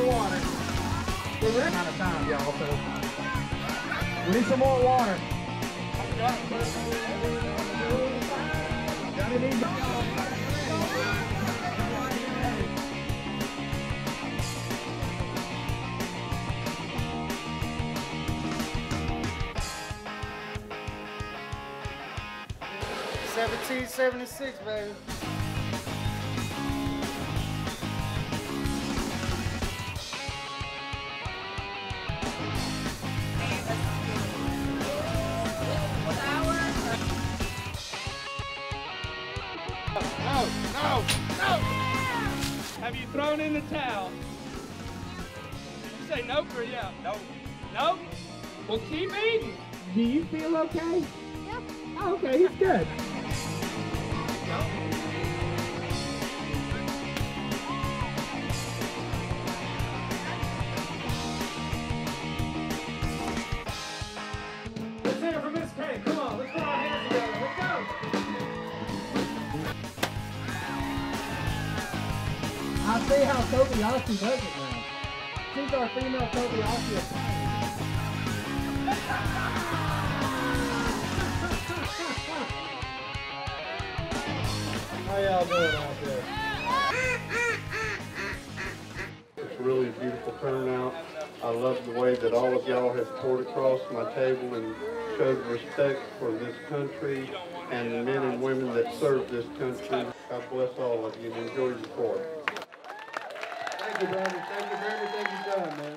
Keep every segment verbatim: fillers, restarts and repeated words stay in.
water. We're running out of time, y'all, so we need some more water. Gotta need seventeen seventy-six, baby. No, no, no! Have you thrown in the towel? You say no for yeah? No. No? Well, keep eating. Do you feel okay? Yep. Oh, okay, he's good. Let's hear it for Miss K. Come on, let's put our hands together. Let's go. I see how Kobayashi does it now. She's our female Kobayashi of How y'all doing out there? It's really a beautiful turnout. I love the way that all of y'all have poured across my table and showed respect for this country and the men and women that serve this country. God bless all of you and enjoy your sport. Thank you, brother. Thank you for everything you've done, man.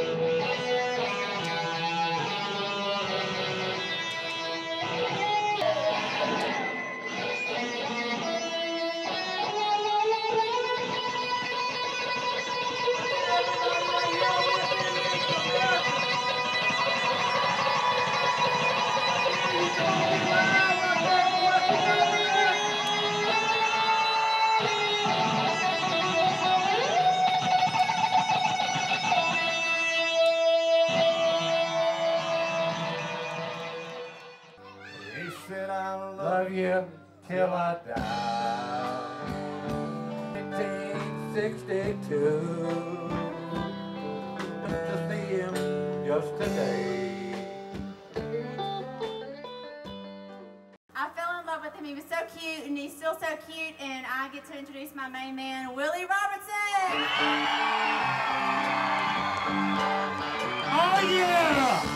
He said, I'll love you till I die. eighteen sixty-two. Went to see him just today. I fell in love with him. He was so cute, and he's still so cute. And I get to introduce my main man, Willie Robertson. Oh, yeah!